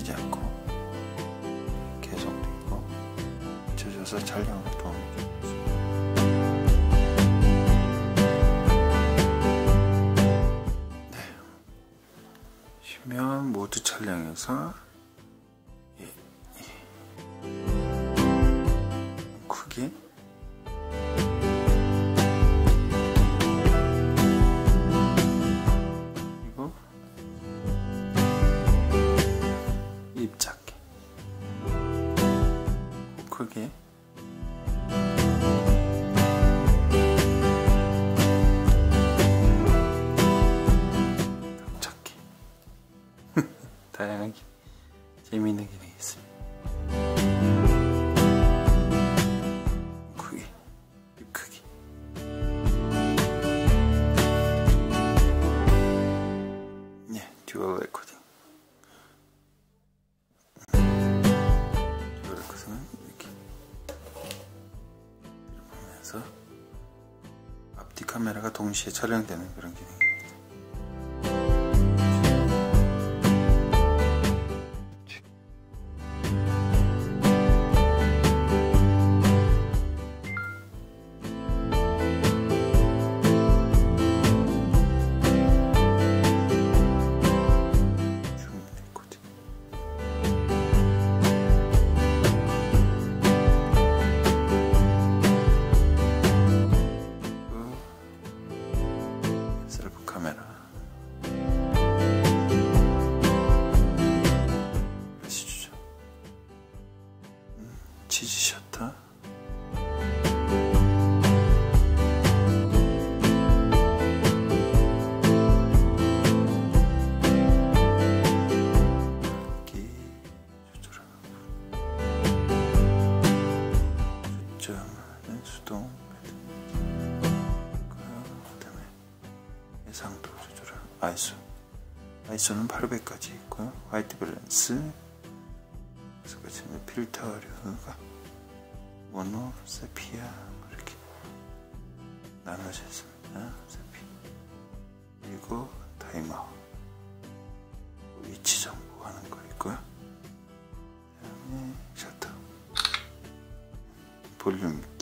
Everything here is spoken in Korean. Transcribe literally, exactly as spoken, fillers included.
끊기지 않고 계속되고 잊혀져서 촬영을 도움이 됩니다. 네, 쉬면 모두 촬영해서 예, 예. 크게 그리고 입 작게 크게 작게 다양하게 재미있는 기능이 있습니다. 크게 입 크기 네, 듀얼 레코딩 듀얼 레코딩은 이렇게 보면서 앞뒤 카메라가 동시에 촬영되는 그런 기능입니다. 셀프 카메라 플래시 주죠. 음, 치즈 셔터 이렇게 조절하고 초점은 수동 해상도 조절하는 아이소 아이소는 팔백까지 있고요. 화이트 밸런스 그래서 필터류가 모노, 세피아 이렇게 나눠져 있습니다. 세피 그리고 타임아웃 위치 정보하는 거 있고요. 그다음에 셔터 볼륨